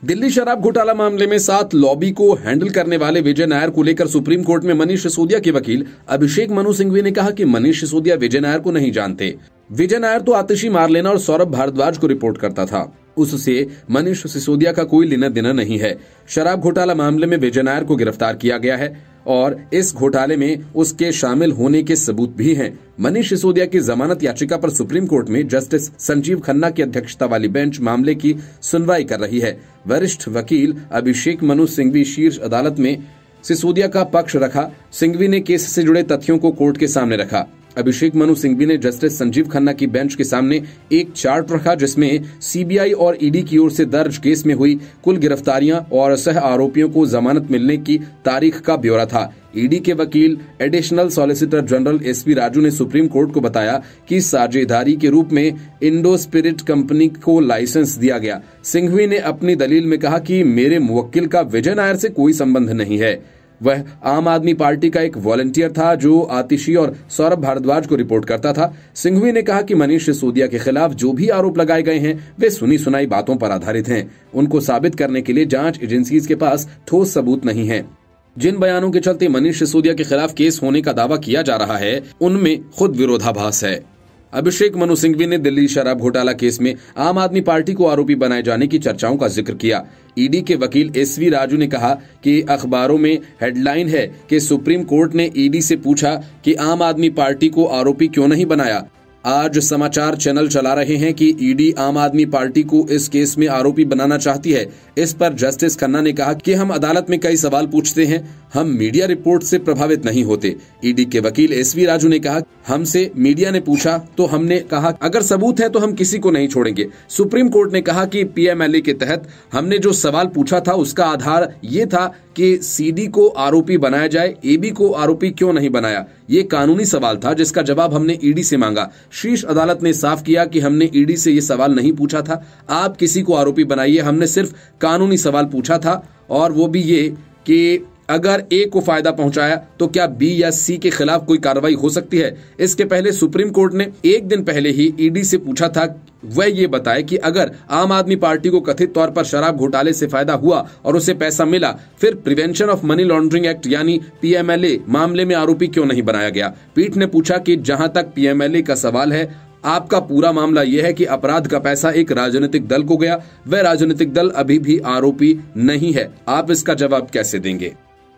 दिल्ली शराब घोटाला मामले में 7 लॉबी को हैंडल करने वाले विजय नायर को लेकर सुप्रीम कोर्ट में मनीष सिसोदिया के वकील अभिषेक मनु सिंघवी ने कहा कि मनीष सिसोदिया विजय नायर को नहीं जानते। विजय नायर तो आतिशी मारलेना और सौरभ भारद्वाज को रिपोर्ट करता था, उससे मनीष सिसोदिया का कोई लेना देना नहीं है। शराब घोटाला मामले में विजय नायर को गिरफ्तार किया गया है और इस घोटाले में उसके शामिल होने के सबूत भी हैं। मनीष सिसोदिया की जमानत याचिका पर सुप्रीम कोर्ट में जस्टिस संजीव खन्ना की अध्यक्षता वाली बेंच मामले की सुनवाई कर रही है। वरिष्ठ वकील अभिषेक मनु सिंघवी शीर्ष अदालत में सिसोदिया का पक्ष रखा। सिंघवी ने केस से जुड़े तथ्यों को कोर्ट के सामने रखा। अभिषेक मनु सिंघवी ने जस्टिस संजीव खन्ना की बेंच के सामने एक चार्ट रखा जिसमें सीबीआई और ईडी की ओर से दर्ज केस में हुई कुल गिरफ्तारियां और सह आरोपियों को जमानत मिलने की तारीख का ब्यौरा था। ईडी के वकील additional solicitor general SP Raju ने सुप्रीम कोर्ट को बताया कि साझेदारी के रूप में इंडो स्पिरिट कंपनी को लाइसेंस दिया गया। सिंघवी ने अपनी दलील में कहा कि मेरे मुवक्किल का विजय नायर से कोई संबंध नहीं है, वह आम आदमी पार्टी का एक वॉलंटियर था जो आतिशी और सौरभ भारद्वाज को रिपोर्ट करता था। सिंघवी ने कहा कि मनीष सिसोदिया के खिलाफ जो भी आरोप लगाए गए हैं वे सुनी सुनाई बातों पर आधारित हैं। उनको साबित करने के लिए जांच एजेंसीज के पास ठोस सबूत नहीं है। जिन बयानों के चलते मनीष सिसोदिया के खिलाफ केस होने का दावा किया जा रहा है उनमें खुद विरोधाभास है। अभिषेक मनु सिंघवी ने दिल्ली शराब घोटाला केस में आम आदमी पार्टी को आरोपी बनाए जाने की चर्चाओं का जिक्र किया। ईडी के वकील एसवी राजू ने कहा कि अखबारों में हेडलाइन है कि सुप्रीम कोर्ट ने ईडी से पूछा कि आम आदमी पार्टी को आरोपी क्यों नहीं बनाया। आज समाचार चैनल चला रहे हैं कि ईडी आम आदमी पार्टी को इस केस में आरोपी बनाना चाहती है। इस पर जस्टिस खन्ना ने कहा कि हम अदालत में कई सवाल पूछते हैं, हम मीडिया रिपोर्ट से प्रभावित नहीं होते। ईडी के वकील एसवी राजू ने कहा, हमसे मीडिया ने पूछा तो हमने कहा अगर सबूत है तो हम किसी को नहीं छोड़ेंगे। सुप्रीम कोर्ट ने कहा कि पीएमएलए के तहत हमने जो सवाल पूछा था उसका आधार ये था कि सीडी को आरोपी बनाया जाए, एबी को आरोपी क्यों नहीं बनाया। ये कानूनी सवाल था जिसका जवाब हमने ईडी से मांगा। शीर्ष अदालत ने साफ किया कि हमने ईडी से ये सवाल नहीं पूछा था आप किसी को आरोपी बनाइए, हमने सिर्फ कानूनी सवाल पूछा था और वो भी ये कि अगर ए को फायदा पहुंचाया तो क्या बी या सी के खिलाफ कोई कार्रवाई हो सकती है। इसके पहले सुप्रीम कोर्ट ने एक दिन पहले ही ईडी से पूछा था वह ये बताए कि अगर आम आदमी पार्टी को कथित तौर पर शराब घोटाले से फायदा हुआ और उसे पैसा मिला, फिर prevention of money laundering act यानी पीएमएलए मामले में आरोपी क्यों नहीं बनाया गया। पीठ ने पूछा कि जहां तक पीएमएलए का सवाल है, आपका पूरा मामला यह है कि अपराध का पैसा एक राजनीतिक दल को गया, वह राजनीतिक दल अभी भी आरोपी नहीं है, आप इसका जवाब कैसे देंगे।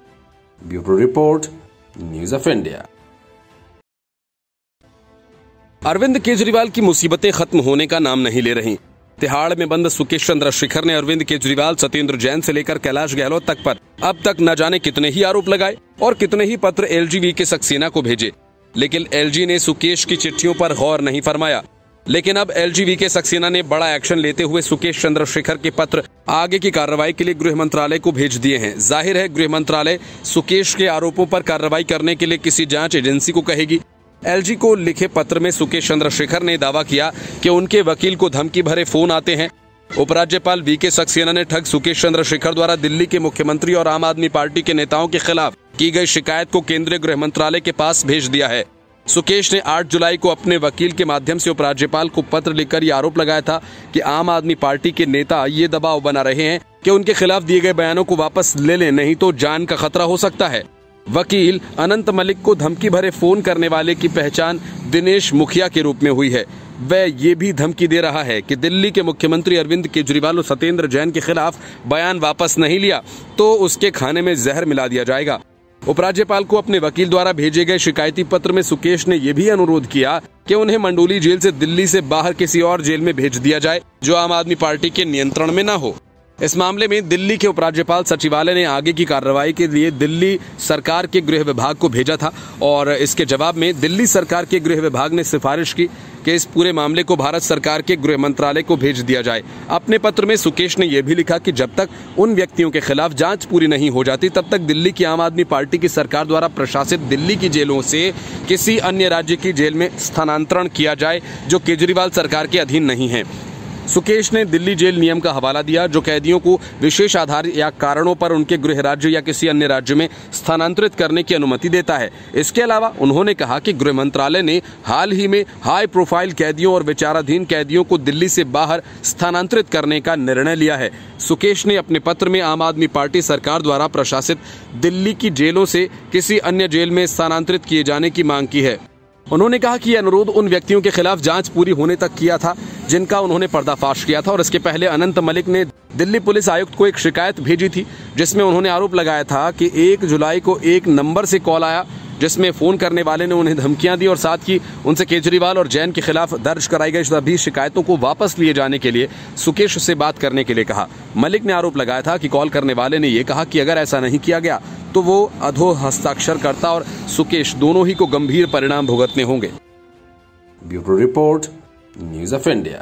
Bureau report, news of India. Arvind Kejriwal की मुसीबतें खत्म होने का नाम नहीं ले रही। तिहाड़ में बंद सुकेश चंद्र शेखर ने अरविंद केजरीवाल, सत्येंद्र जैन से लेकर कैलाश गहलोत तक पर अब तक न जाने कितने ही आरोप लगाए और कितने ही पत्र एलजी के सक्सेना को भेजे, लेकिन एलजी ने सुकेश की चिट्ठियों पर गौर नहीं फरमाया। लेकिन अब एलजी के सक्सेना ने बड़ा एक्शन लेते हुए सुकेश चंद्र शेखर के पत्र आगे की कार्रवाई के लिए गृह मंत्रालय को भेज दिए हैं। जाहिर है गृह मंत्रालय सुकेश के आरोपों पर कार्रवाई करने के लिए किसी जांच एजेंसी को कहेगी। एलजी को लिखे पत्र में सुकेश चंद्र शेखर ने दावा किया कि उनके वकील को धमकी भरे फोन आते हैं। उपराज्यपाल वीके सक्सेना ने ठग सुकेश चंद्र शेखर द्वारा दिल्ली के मुख्यमंत्री और आम आदमी पार्टी के नेताओं के खिलाफ की गई शिकायत को केंद्रीय गृह मंत्रालय के पास भेज दिया है। सुकेश ने 8 जुलाई को अपने वकील के माध्यम से उपराज्यपाल को पत्र लिखकर यह आरोप लगाया था कि आम आदमी पार्टी के नेता ये दबाव बना रहे हैं कि उनके खिलाफ दिए गए बयानों को वापस ले लें, नहीं तो जान का खतरा हो सकता है। वकील अनंत मलिक को धमकी भरे फोन करने वाले की पहचान दिनेश मुखिया के रूप में हुई है। वह ये भी धमकी दे रहा है कि दिल्ली के मुख्यमंत्री अरविंद केजरीवाल और सत्येंद्र जैन के खिलाफ बयान वापस नहीं लिया तो उसके खाने में जहर मिला दिया जाएगा। उपराज्यपाल को अपने वकील द्वारा भेजे गए शिकायती पत्र में सुकेश ने यह भी अनुरोध किया कि उन्हें मंडोली जेल से दिल्ली से बाहर किसी और जेल में भेज दिया जाए जो आम आदमी पार्टी के नियंत्रण में न हो। इस मामले में दिल्ली के उपराज्यपाल सचिवालय ने आगे की कार्रवाई के लिए दिल्ली सरकार के गृह विभाग को भेजा था और इसके जवाब में दिल्ली सरकार के गृह विभाग ने सिफारिश की कि इस पूरे मामले को भारत सरकार के गृह मंत्रालय को भेज दिया जाए। अपने पत्र में सुकेश ने यह भी लिखा कि जब तक उन व्यक्तियों के खिलाफ जांच पूरी नहीं हो जाती तब तक दिल्ली की आम आदमी पार्टी की सरकार द्वारा प्रशासित दिल्ली की जेलों से किसी अन्य राज्य की जेल में स्थानांतरण किया जाए जो केजरीवाल सरकार के अधीन नहीं है। सुकेश ने दिल्ली जेल नियम का हवाला दिया, जो कैदियों को विशेष आधार या कारणों पर उनके गृह राज्य या किसी अन्य राज्य में स्थानांतरित करने की अनुमति देता है। इसके अलावा उन्होंने कहा कि गृह मंत्रालय ने हाल ही में हाई प्रोफाइल कैदियों और विचाराधीन कैदियों को दिल्ली से बाहर स्थानांतरित करने का निर्णय लिया है। सुकेश ने अपने पत्र में आम आदमी पार्टी सरकार द्वारा प्रशासित दिल्ली की जेलों से किसी अन्य जेल में स्थानांतरित किए जाने की मांग की है। उन्होंने कहा कि यह अनुरोध उन व्यक्तियों के खिलाफ जांच पूरी होने तक किया था जिनका उन्होंने पर्दाफाश किया था, और इसके पहले अनंत मलिक ने दिल्ली पुलिस आयुक्त को एक शिकायत भेजी थी जिसमें उन्होंने आरोप लगाया था कि 1 जुलाई को एक नंबर से कॉल आया जिसमें फोन करने वाले ने उन्हें धमकियां दी और साथ ही उनसे केजरीवाल और जैन के खिलाफ दर्ज कराई गई सभी शिकायतों को वापस लिए जाने के लिए सुकेश से बात करने के लिए कहा। मलिक ने आरोप लगाया था कि कॉल करने वाले ने यह कहा कि अगर ऐसा नहीं किया गया तो वो अधोर हस्ताक्षरकर्ता और सुकेश दोनों ही को गंभीर परिणाम भुगतने होंगे। Bureau report, news of India.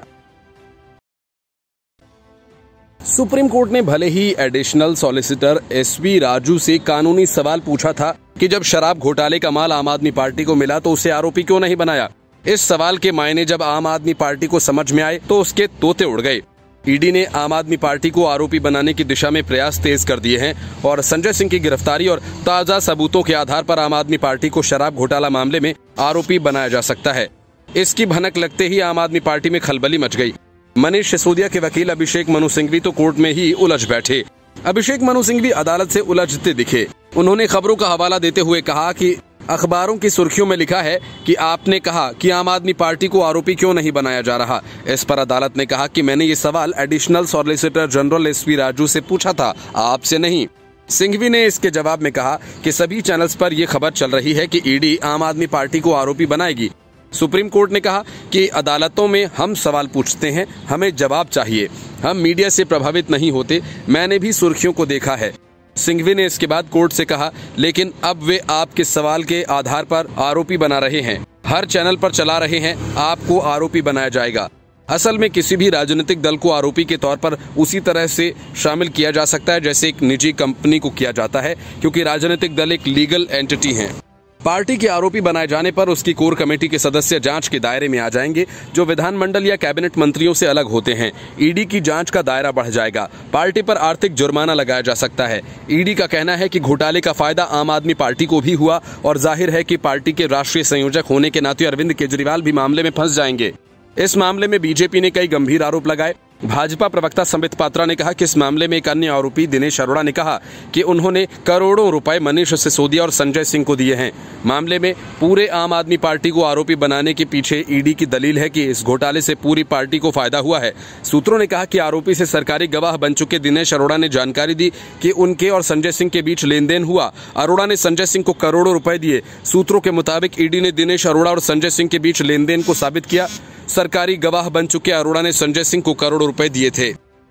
Supreme Court ने भले ही एडिशनल सॉलिसिटर एसवी राजू से कानूनी सवाल पूछा था कि जब शराब घोटाले का माल आम आदमी पार्टी को मिला तो उसे आरोपी क्यों नहीं बनाया। इस सवाल के मायने जब आम आदमी पार्टी को समझ में आए तो उसके तोते उड़ गए। ईडी ने आम आदमी पार्टी को आरोपी बनाने की दिशा में प्रयास तेज कर दिए हैं और संजय सिंह की गिरफ्तारी और ताजा सबूतों के आधार पर आम आदमी पार्टी को शराब घोटाला मामले में आरोपी बनाया जा सकता है। इसकी भनक लगते ही आम आदमी पार्टी में खलबली मच गई। मनीष सिसोदिया के वकील अभिषेक मनु सिंघवी तो कोर्ट में ही उलझ बैठे। अभिषेक मनु सिंघवी अदालत से उलझते दिखे। उन्होंने खबरों का हवाला देते हुए कहा कि अखबारों की सुर्खियों में लिखा है कि आपने कहा कि आम आदमी पार्टी को आरोपी क्यों नहीं बनाया जा रहा। इस पर अदालत ने कहा कि मैंने ये सवाल additional solicitor general SV Raju से पूछा था, आपसे नहीं। सिंघवी ने इसके जवाब में कहा कि सभी चैनल्स पर यह खबर चल रही है कि ईडी आम आदमी पार्टी को आरोपी बनाएगी। सुप्रीम कोर्ट ने कहा कि अदालतों में हम सवाल पूछते हैं, हमें जवाब चाहिए, हम मीडिया से प्रभावित नहीं होते। मैंने भी सुर्खियों को देखा है। सिंघवी ने इसके बाद कोर्ट से कहा, लेकिन अब वे आपके सवाल के आधार पर आरोपी बना रहे हैं, हर चैनल पर चला रहे हैं, आपको आरोपी बनाया जाएगा। असल में किसी भी राजनीतिक दल को आरोपी के तौर पर उसी तरह से शामिल किया जा सकता है जैसे एक निजी कंपनी को किया जाता है, क्योंकि राजनीतिक दल एक लीगल एंटिटी है। पार्टी के आरोपी बनाए जाने पर उसकी कोर कमेटी के सदस्य जांच के दायरे में आ जाएंगे, जो विधानमंडल या कैबिनेट मंत्रियों से अलग होते हैं। ईडी की जांच का दायरा बढ़ जाएगा। पार्टी पर आर्थिक जुर्माना लगाया जा सकता है। ईडी का कहना है कि घोटाले का फायदा आम आदमी पार्टी को भी हुआ और जाहिर है कि पार्टी के राष्ट्रीय संयोजक होने के नाते अरविंद केजरीवाल भी मामले में फंस जाएंगे। इस मामले में बीजेपी ने कई गंभीर आरोप लगाए। भाजपा प्रवक्ता संबित पात्रा ने कहा कि इस मामले में एक अन्य आरोपी दिनेश अरोड़ा ने कहा कि उन्होंने करोड़ों रुपए मनीष सिसोदिया और संजय सिंह को दिए हैं। मामले में पूरे आम आदमी पार्टी को आरोपी बनाने के पीछे ईडी की दलील है कि इस घोटाले से पूरी पार्टी को फायदा हुआ है। सूत्रों ने कहा कि आरोपी से सरकारी गवाह बन चुके दिनेश अरोड़ा ने जानकारी दी कि उनके और संजय सिंह के बीच लेन देन हुआ। अरोड़ा ने संजय सिंह को करोड़ों रुपए दिए। सूत्रों के मुताबिक ईडी ने दिनेश अरोड़ा और संजय सिंह के बीच लेन देन को साबित किया। सरकारी गवाह बन चुके अरोड़ा ने संजय सिंह को करोड़ों रुपए दिए थे।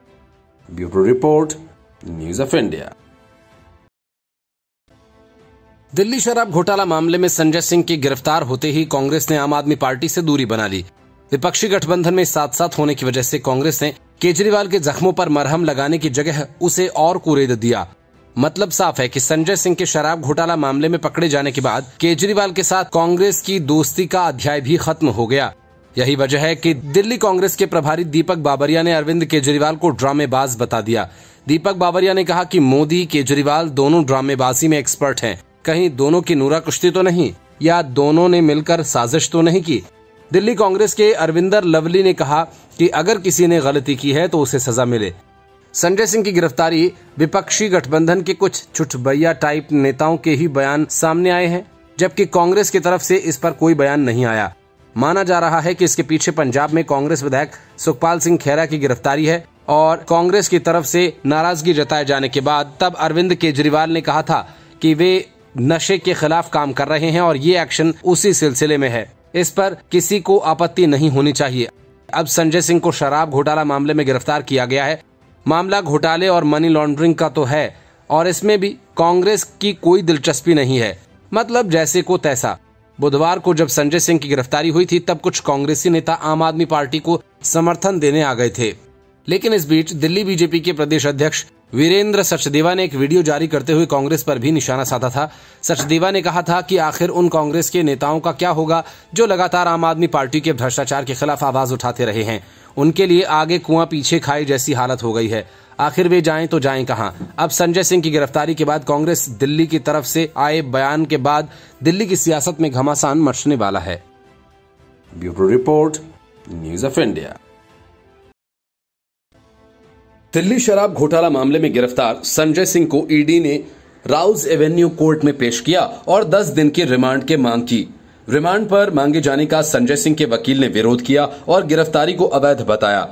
Bureau report, news of India. Delhi शराब घोटाला मामले में संजय सिंह के गिरफ्तार होते ही कांग्रेस ने आम आदमी पार्टी से दूरी बना ली। विपक्षी गठबंधन में साथ साथ होने की वजह से कांग्रेस ने केजरीवाल के जख्मों पर मरहम लगाने की जगह उसे और कुरेद दिया। मतलब साफ है कि संजय सिंह के शराब घोटाला मामले में पकड़े जाने के बाद केजरीवाल के साथ कांग्रेस की दोस्ती का अध्याय भी खत्म हो गया। यही वजह है कि दिल्ली कांग्रेस के प्रभारी दीपक बाबरिया ने अरविंद केजरीवाल को ड्रामेबाज बता दिया। दीपक बाबरिया ने कहा कि मोदी केजरीवाल दोनों ड्रामेबाजी में एक्सपर्ट हैं। कहीं दोनों की नूरा कुश्ती तो नहीं, या दोनों ने मिलकर साजिश तो नहीं की। दिल्ली कांग्रेस के अरविंदर लवली ने कहा कि अगर किसी ने गलती की है तो उसे सजा मिले। संजय सिंह की गिरफ्तारी विपक्षी गठबंधन के कुछ चुटभैया टाइप नेताओं के ही बयान सामने आए हैं, जबकि कांग्रेस की तरफ से इस पर कोई बयान नहीं आया। माना जा रहा है कि इसके पीछे पंजाब में कांग्रेस विधायक सुखपाल सिंह खेरा की गिरफ्तारी है और कांग्रेस की तरफ से नाराजगी जताए जाने के बाद तब अरविंद केजरीवाल ने कहा था कि वे नशे के खिलाफ काम कर रहे हैं और ये एक्शन उसी सिलसिले में है। इस पर किसी को आपत्ति नहीं होनी चाहिए। अब संजय सिंह को शराब घोटाला मामले में गिरफ्तार किया गया है। मामला घोटाले और मनी लॉन्ड्रिंग का तो है और इसमें भी कांग्रेस की कोई दिलचस्पी नहीं है। मतलब जैसे को तैसा। बुधवार को जब संजय सिंह की गिरफ्तारी हुई थी तब कुछ कांग्रेसी नेता आम आदमी पार्टी को समर्थन देने आ गए थे, लेकिन इस बीच दिल्ली बीजेपी के प्रदेश अध्यक्ष वीरेंद्र सचदेवा ने एक वीडियो जारी करते हुए कांग्रेस पर भी निशाना साधा था। सचदेवा ने कहा था कि आखिर उन कांग्रेस के नेताओं का क्या होगा जो लगातार आम आदमी पार्टी के भ्रष्टाचार के खिलाफ आवाज उठाते रहे हैं। उनके लिए आगे कुआं पीछे खाई जैसी हालत हो गई है। आखिर वे जाएं तो जाएं कहां? अब संजय सिंह की गिरफ्तारी के बाद कांग्रेस दिल्ली की तरफ से आए बयान के बाद दिल्ली की सियासत में घमासान मचने वाला है। Bureau report, news of India. Delhi शराब घोटाला मामले में गिरफ्तार संजय सिंह को ईडी ने राउज एवेन्यू कोर्ट में पेश किया और 10 दिन के रिमांड की मांग की। रिमांड पर मांगे जाने का संजय सिंह के वकील ने विरोध किया और गिरफ्तारी को अवैध बताया।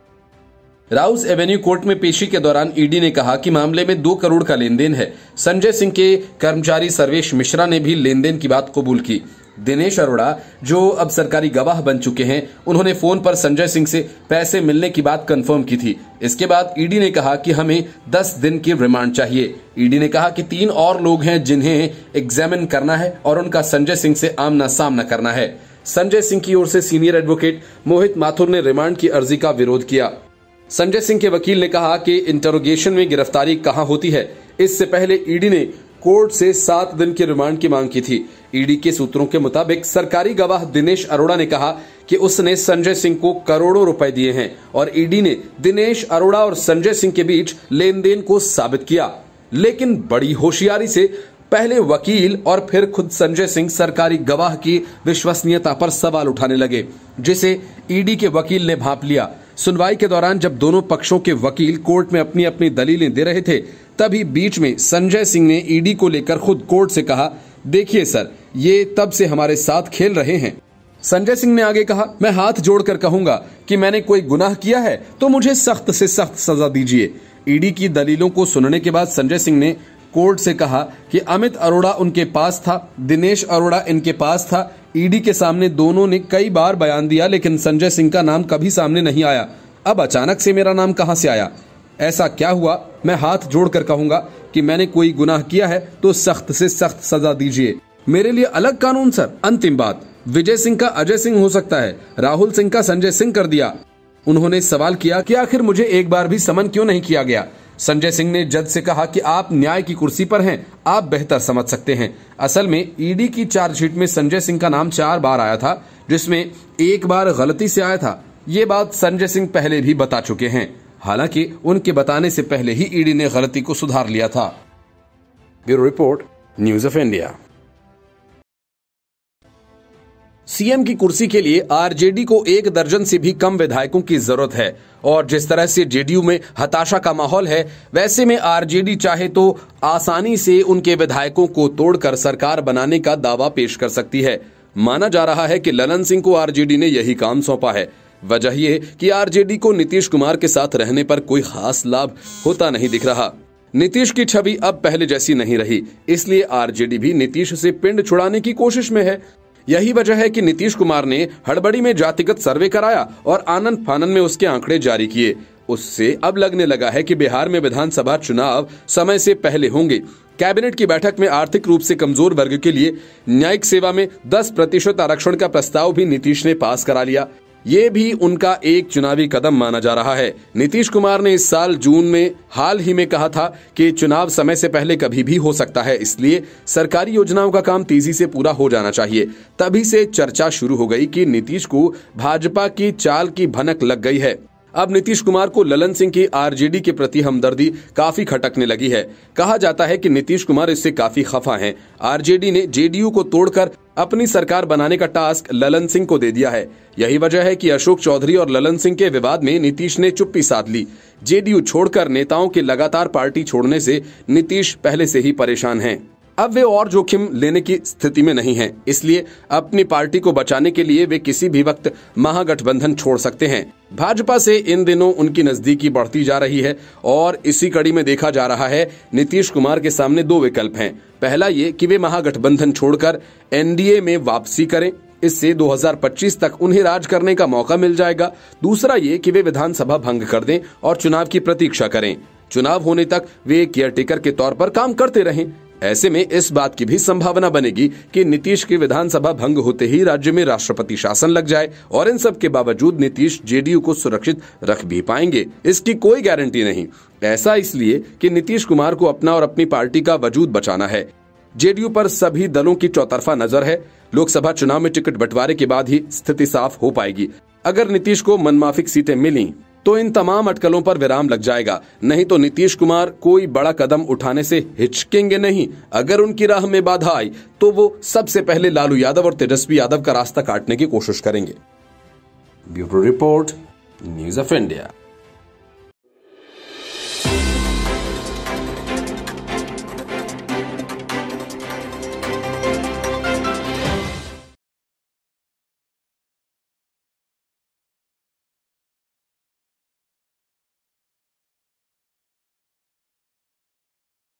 राउज एवेन्यू कोर्ट में पेशी के दौरान ईडी ने कहा कि मामले में 2 करोड़ का लेन देन है। संजय सिंह के कर्मचारी सर्वेश मिश्रा ने भी लेन देन की बात कबूल की। दिनेश अरोड़ा, जो अब सरकारी गवाह बन चुके हैं, उन्होंने फोन पर संजय सिंह से पैसे मिलने की बात कंफर्म की थी। इसके बाद ईडी ने कहा कि हमें 10 दिन की रिमांड चाहिए। ईडी ने कहा कि 3 और लोग हैं जिन्हें एग्जामिन करना है और उनका संजय सिंह से आमना सामना करना है। संजय सिंह की ओर से सीनियर एडवोकेट मोहित माथुर ने रिमांड की अर्जी का विरोध किया। संजय सिंह के वकील ने कहा कि इंटरोगेशन में गिरफ्तारी कहां होती है। इससे पहले ईडी ने कोर्ट से 7 दिन की रिमांड की मांग की थी। ईडी के सूत्रों के मुताबिक सरकारी गवाह दिनेश अरोड़ा ने कहा कि उसने संजय सिंह को करोड़ों रुपए दिए हैं और ईडी ने दिनेश अरोड़ा और संजय सिंह के बीच लेन देन को साबित किया। लेकिन बड़ी होशियारी से पहले वकील और फिर खुद संजय सिंह सरकारी गवाह की विश्वसनीयता पर सवाल उठाने लगे, जिसे ईडी के वकील ने भांप लिया। सुनवाई के दौरान जब दोनों पक्षों के वकील कोर्ट में अपनी अपनी दलीलें दे रहे थे, तभी बीच में संजय सिंह ने ईडी को लेकर खुद कोर्ट से कहा, देखिए सर, ये तब से हमारे साथ खेल रहे हैं। संजय सिंह ने आगे कहा, मैं हाथ जोड़कर कहूंगा कि मैंने कोई गुनाह किया है तो मुझे सख्त से सख्त सजा दीजिए। ईडी की दलीलों को सुनने के बाद संजय सिंह ने कोर्ट से कहा कि अमित अरोड़ा उनके पास था, दिनेश अरोड़ा इनके पास था। ईडी के सामने दोनों ने कई बार बयान दिया, लेकिन संजय सिंह का नाम कभी सामने नहीं आया। अब अचानक से मेरा नाम कहां से आया? ऐसा क्या हुआ? मैं हाथ जोड़कर कहूंगा कि मैंने कोई गुनाह किया है तो सख्त से सख्त सजा दीजिए। मेरे लिए अलग कानून सर। अंतिम बात, विजय सिंह का अजय सिंह हो सकता है, राहुल सिंह का संजय सिंह कर दिया। उन्होंने सवाल किया कि आखिर मुझे एक बार भी समन क्यों नहीं किया गया। संजय सिंह ने जज से कहा कि आप न्याय की कुर्सी पर हैं, आप बेहतर समझ सकते हैं। असल में ईडी की चार्जशीट में संजय सिंह का नाम 4 बार आया था, जिसमें 1 बार गलती से आया था। ये बात संजय सिंह पहले भी बता चुके हैं। हालांकि उनके बताने से पहले ही ईडी ने गलती को सुधार लिया था। Bureau report, news of India. CM की कुर्सी के लिए आरजेडी को 1 दर्जन से भी कम विधायकों की जरूरत है और जिस तरह से जेडीयू में हताशा का माहौल है, वैसे में आरजेडी चाहे तो आसानी से उनके विधायकों को तोड़कर सरकार बनाने का दावा पेश कर सकती है। माना जा रहा है कि ललन सिंह को आरजेडी ने यही काम सौंपा है। वजह यह कि आरजेडी को नीतीश कुमार के साथ रहने पर कोई खास लाभ होता नहीं दिख रहा। नीतीश की छवि अब पहले जैसी नहीं रही, इसलिए आरजेडी भी नीतीश से पिंड छुड़ाने की कोशिश में है। यही वजह है कि नीतीश कुमार ने हड़बड़ी में जातिगत सर्वे कराया और आनंद फानन में उसके आंकड़े जारी किए। उससे अब लगने लगा है कि बिहार में विधानसभा चुनाव समय से पहले होंगे। कैबिनेट की बैठक में आर्थिक रूप से कमजोर वर्ग के लिए न्यायिक सेवा में 10% आरक्षण का प्रस्ताव भी नीतीश ने पास करा लिया। ये भी उनका एक चुनावी कदम माना जा रहा है। नीतीश कुमार ने इस साल जून में हाल ही में कहा था कि चुनाव समय से पहले कभी भी हो सकता है, इसलिए सरकारी योजनाओं का काम तेजी से पूरा हो जाना चाहिए। तभी से चर्चा शुरू हो गई कि नीतीश को भाजपा की चाल की भनक लग गई है। अब नीतीश कुमार को ललन सिंह की आरजेडी के प्रति हमदर्दी काफी खटकने लगी है। कहा जाता है कि नीतीश कुमार इससे काफी खफा हैं। आरजेडी ने जेडीयू को तोड़कर अपनी सरकार बनाने का टास्क ललन सिंह को दे दिया है। यही वजह है कि अशोक चौधरी और ललन सिंह के विवाद में नीतीश ने चुप्पी साध ली। जेडीयू छोड़कर नेताओं के लगातार पार्टी छोड़ने से नीतीश पहले से ही परेशान हैं। अब वे और जोखिम लेने की स्थिति में नहीं हैं, इसलिए अपनी पार्टी को बचाने के लिए वे किसी भी वक्त महागठबंधन छोड़ सकते हैं। भाजपा से इन दिनों उनकी नजदीकी बढ़ती जा रही है और इसी कड़ी में देखा जा रहा है नीतीश कुमार के सामने 2 विकल्प हैं। पहला ये कि वे महागठबंधन छोड़कर एनडीए में वापसी करें, इससे 2025 तक उन्हें राज करने का मौका मिल जाएगा। दूसरा ये कि वे विधानसभा भंग कर दें और चुनाव की प्रतीक्षा करें। चुनाव होने तक वे केयरटेकर के तौर पर काम करते रहें। ऐसे में इस बात की भी संभावना बनेगी कि नीतीश की विधानसभा भंग होते ही राज्य में राष्ट्रपति शासन लग जाए और इन सब के बावजूद नीतीश जेडीयू को सुरक्षित रख भी पाएंगे, इसकी कोई गारंटी नहीं। ऐसा इसलिए कि नीतीश कुमार को अपना और अपनी पार्टी का वजूद बचाना है। जेडीयू पर सभी दलों की चौतरफा नजर है। लोकसभा चुनाव में टिकट बंटवारे के बाद ही स्थिति साफ हो पाएगी। अगर नीतीश को मनमाफिक सीटें मिली तो इन तमाम अटकलों पर विराम लग जाएगा, नहीं तो नीतीश कुमार कोई बड़ा कदम उठाने से हिचकेंगे नहीं। अगर उनकी राह में बाधा आई तो वो सबसे पहले लालू यादव और तेजस्वी यादव का रास्ता काटने की कोशिश करेंगे। Bureau report, news of India.